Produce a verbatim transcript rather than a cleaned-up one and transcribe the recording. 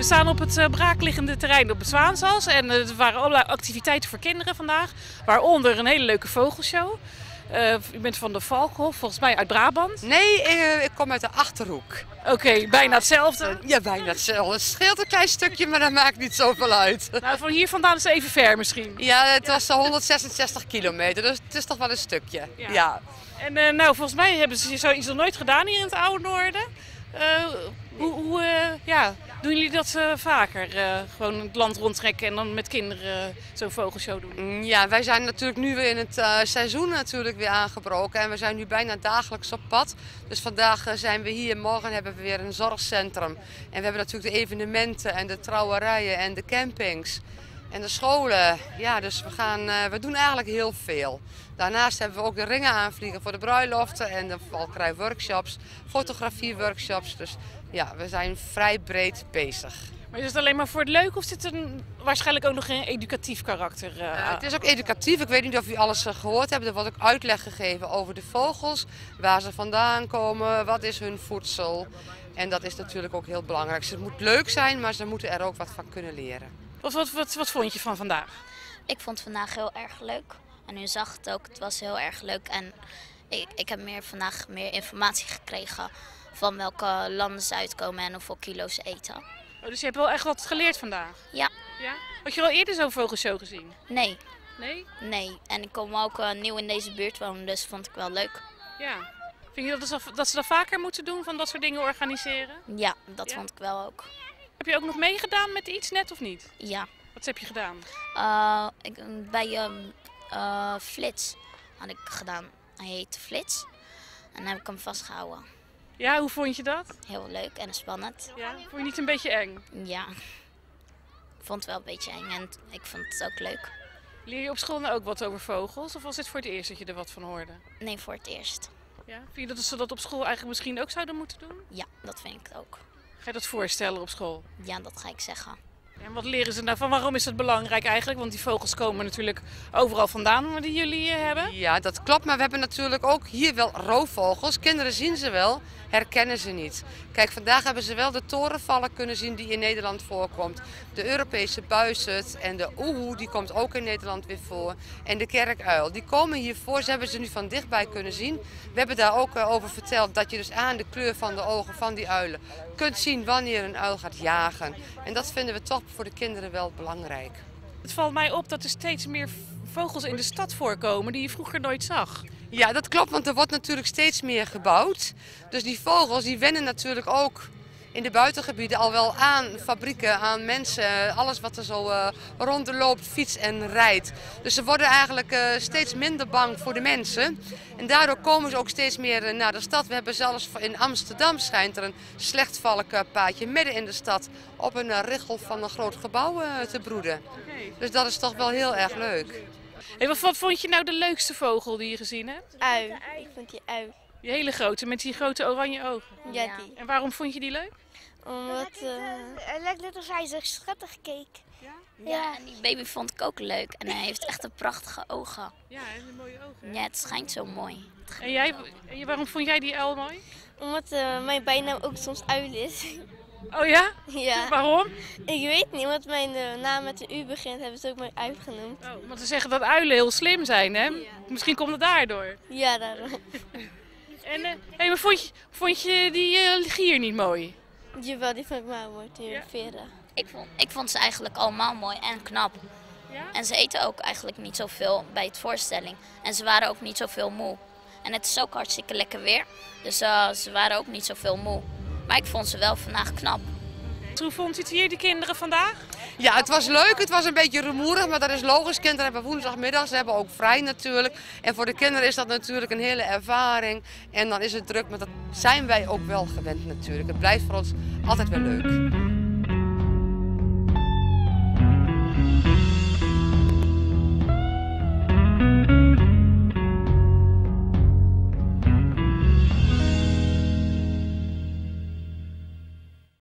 We staan op het uh, braakliggende terrein op het Zwaanzals en uh, er waren allerlei activiteiten voor kinderen vandaag, waaronder een hele leuke vogelshow. Uh, u bent van de Valkhof, volgens mij uit Brabant. Nee, ik, ik kom uit de Achterhoek. Oké, okay, bijna hetzelfde. Ja, bijna hetzelfde. Het scheelt een klein stukje, maar dat maakt niet zoveel uit. Nou, van hier vandaan is het even ver misschien. Ja, het was honderdzesenzestig kilometer, dus het is toch wel een stukje. Ja. ja. En uh, nou, volgens mij hebben ze zoiets nog nooit gedaan hier in het Oude Noorden. Uh, hoe hoe uh, ja, doen jullie dat uh, vaker? Uh, gewoon het land rondtrekken en dan met kinderen uh, zo'n vogelshow doen? Ja, wij zijn natuurlijk nu weer in het uh, seizoen natuurlijk weer aangebroken. En we zijn nu bijna dagelijks op pad. Dus vandaag uh, zijn we hier, morgen hebben we weer een zorgcentrum. En we hebben natuurlijk de evenementen en de trouwerijen en de campings. En de scholen, ja, dus we, gaan, uh, we doen eigenlijk heel veel. Daarnaast hebben we ook de ringen aanvliegen voor de bruiloften en de valkrij workshops, fotografie-workshops. Dus ja, we zijn vrij breed bezig. Maar is het alleen maar voor het leuk of zit er een, waarschijnlijk ook nog een educatief karakter? Uh, uh, het is ook educatief. Ik weet niet of u alles uh, gehoord hebt. Er wordt ook uitleg gegeven over de vogels, waar ze vandaan komen, wat is hun voedsel. En dat is natuurlijk ook heel belangrijk. Dus het moet leuk zijn, maar ze moeten er ook wat van kunnen leren. Wat, wat, wat, wat vond je van vandaag? Ik vond het vandaag heel erg leuk. En u zag het ook, het was heel erg leuk. En ik, ik heb meer, vandaag meer informatie gekregen van welke landen ze uitkomen en hoeveel kilo's ze eten. Oh, dus je hebt wel echt wat geleerd vandaag? Ja. Ja? Had je al eerder zo'n vogelshow gezien? Nee. Nee? Nee. En ik kom ook uh, nieuw in deze buurt wonen, dus vond ik wel leuk. Ja. Vind je dat, ze, dat ze dat vaker moeten doen, van dat soort dingen organiseren? Ja, dat ja? vond ik wel ook. Heb je ook nog meegedaan met iets net of niet? Ja. Wat heb je gedaan? Uh, ik, bij um, uh, Flits had ik gedaan. Hij heette Flits. En dan heb ik hem vastgehouden. Ja, hoe vond je dat? Heel leuk en spannend. Ja, vond je niet een beetje eng? Ja. Ik vond het wel een beetje eng en ik vond het ook leuk. Leer je op school nou ook wat over vogels? Of was dit voor het eerst dat je er wat van hoorde? Nee, voor het eerst. Ja? Vind je dat ze dat op school eigenlijk misschien ook zouden moeten doen? Ja, dat vind ik ook. Ga je dat voorstellen op school? Ja, dat ga ik zeggen. En wat leren ze nou van? Waarom is dat belangrijk eigenlijk? Want die vogels komen natuurlijk overal vandaan die jullie hebben. Ja, dat klopt. Maar we hebben natuurlijk ook hier wel roofvogels. Kinderen zien ze wel, herkennen ze niet. Kijk, vandaag hebben ze wel de torenvalk kunnen zien die in Nederland voorkomt. De Europese buizerd en de oehoe, die komt ook in Nederland weer voor. En de kerkuil, die komen hier voor. Ze hebben ze nu van dichtbij kunnen zien. We hebben daar ook over verteld dat je dus aan de kleur van de ogen van die uilen kunt zien wanneer een uil gaat jagen. En dat vinden we toch voor de kinderen wel belangrijk. Het valt mij op dat er steeds meer vogels in de stad voorkomen die je vroeger nooit zag. Ja, dat klopt, want er wordt natuurlijk steeds meer gebouwd. Dus die vogels die wennen natuurlijk ook in de buitengebieden al wel aan fabrieken, aan mensen. Alles wat er zo uh, rondloopt, fiets en rijdt. Dus ze worden eigenlijk uh, steeds minder bang voor de mensen. En daardoor komen ze ook steeds meer uh, naar de stad. We hebben zelfs in Amsterdam schijnt er een slechtvalkenpaadje midden in de stad op een uh, richel van een groot gebouw uh, te broeden. Okay. Dus dat is toch wel heel erg leuk. Hey, wat, wat vond je nou de leukste vogel die je gezien hebt? Ui. Ik vond die ui. Die hele grote, met die grote oranje ogen? Ja, die. En waarom vond je die leuk? Omdat het uh, lijkt net alsof hij zo schattig keek. Ja? Ja, en die baby vond ik ook leuk. En hij heeft echt een prachtige ogen. Ja, en een mooie ogen. Hè? Ja, het schijnt zo mooi. En jij, waarom vond jij die uil mooi? Omdat uh, mijn bijnaam ook soms uil is. Oh ja? Ja. Waarom? Ik weet niet, omdat mijn uh, naam met een U begint, hebben ze ook mijn uil genoemd. Oh, want ze zeggen dat uilen heel slim zijn, hè? Ja. Misschien komt het daardoor. Ja, daarom. En uh, hey, maar vond je, vond je die uh, gier niet mooi? Jawel, die vond ik wel mooi, die ja. veren. Ik vond, ik vond ze eigenlijk allemaal mooi en knap. Ja? En ze eten ook eigenlijk niet zoveel bij het voorstelling. En ze waren ook niet zoveel moe. En het is ook hartstikke lekker weer. Dus uh, ze waren ook niet zoveel moe. Maar ik vond ze wel vandaag knap. Hoe vond u het hier, de kinderen, vandaag? Ja, het was leuk. Het was een beetje rumoerig, maar dat is logisch. Kinderen hebben woensdagmiddag, ze hebben ook vrij natuurlijk. En voor de kinderen is dat natuurlijk een hele ervaring. En dan is het druk, maar dat zijn wij ook wel gewend natuurlijk. Het blijft voor ons altijd wel leuk.